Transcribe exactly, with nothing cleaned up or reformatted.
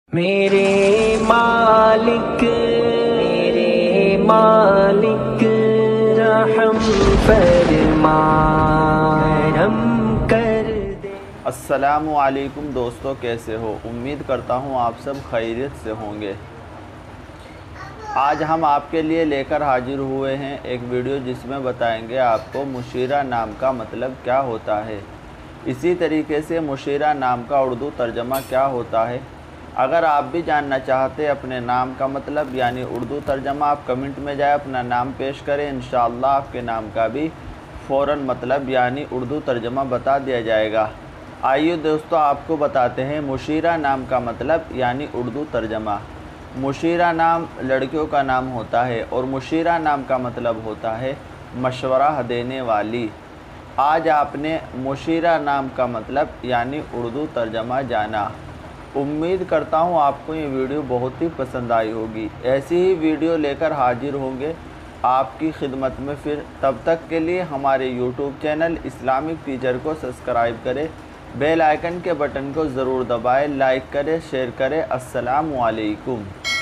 میرے مالک میرے مالک رحم فرما رحم کر دے۔ السلام علیکم دوستو، کیسے ہو؟ امید کرتا ہوں آپ سب خیریت سے ہوں گے۔ آج ہم آپ کے لیے لے کر حاضر ہوئے ہیں ایک ویڈیو جس میں بتائیں گے آپ کو مشیرہ نام کا مطلب کیا ہوتا ہے، اسی طریقے سے مشیرہ نام کا اردو ترجمہ کیا ہوتا ہے۔ اگر آپ بھی جاننا چاہتے اپنے نام کا مطلب یعنی اردو ترجمہ، آپ کمنٹ میں جائے اپنا نام پیش کریں، انشاءاللہ آپ کے نام کا بھی فوراً مطلب یعنی اردو ترجمہ بتا دیا جائے گا۔ آئیے دوستو آپ کو بتاتے ہیں مشیرہ نام کا مطلب یعنی اردو ترجمہ۔ مشیرہ نام لڑکیوں کا نام ہوتا ہے اور مشیرہ نام کا مطلب ہوتا ہے مشورہ دینے والی۔ آج آپ نے مشیرہ نام کا مطلب یعنی اردو ترجمہ جانا۔ امید کرتا ہوں آپ کو یہ ویڈیو بہت ہی پسند آئی ہوگی۔ ایسی ہی ویڈیو لے کر حاضر ہوں گے آپ کی خدمت میں پھر، تب تک کے لیے ہمارے یوٹیوب چینل اسلامک ٹیچر کو سبسکرائب کریں، بیل آئیکن کے بٹن کو ضرور دبائیں، لائک کریں، شیئر کریں۔ السلام علیکم۔